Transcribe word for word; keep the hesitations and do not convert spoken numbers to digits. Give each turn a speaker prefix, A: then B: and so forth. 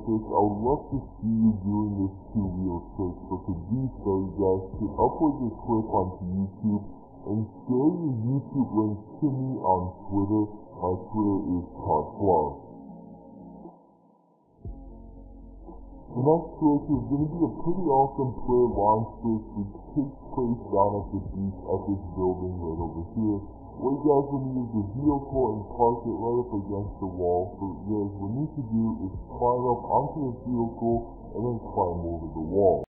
A: fish, I would love to see you doing this two-wheel trick. So to do so, you guys should upload your clip onto YouTube and share your YouTube link to me on Twitter. My Twitter is Todd Flow. The next trick is going to be a pretty awesome prayer launch trick which takes place down at the beach at this building right over here. What you guys will need is the vehicle and park it right up against the wall. So what you guys will need to do is climb up onto the vehicle and then climb over the wall.